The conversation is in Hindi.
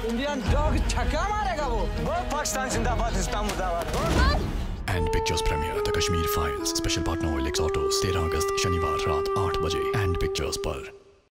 इंडियन डॉग छक्का मारेगा वो पाकिस्तान जिंदाबाद, हिंदुस्तान मुर्दाबाद। And pictures premiere The Kashmir Files, special partner OLX Autos, 13 अगस्त शनिवार रात